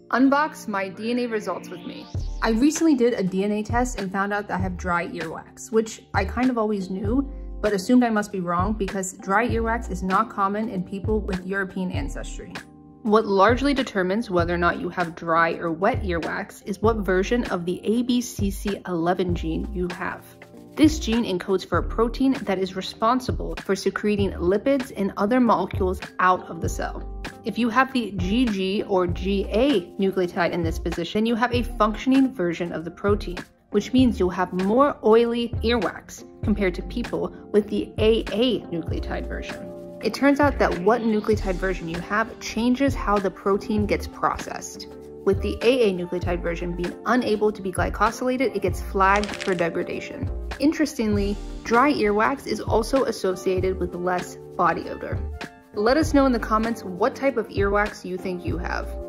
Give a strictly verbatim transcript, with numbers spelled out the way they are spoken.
Unbox my D N A results with me. I recently did a D N A test and found out that I have dry earwax, which I kind of always knew, but assumed I must be wrong because dry earwax is not common in people with European ancestry. What largely determines whether or not you have dry or wet earwax is what version of the A B C C eleven gene you have. This gene encodes for a protein that is responsible for secreting lipids and other molecules out of the cell. If you have the G G or G A nucleotide in this position, you have a functioning version of the protein, which means you'll have more oily earwax compared to people with the A A nucleotide version. It turns out that what nucleotide version you have changes how the protein gets processed. With the A A nucleotide version being unable to be glycosylated, it gets flagged for degradation. Interestingly, dry earwax is also associated with less body odor. Let us know in the comments what type of earwax you think you have.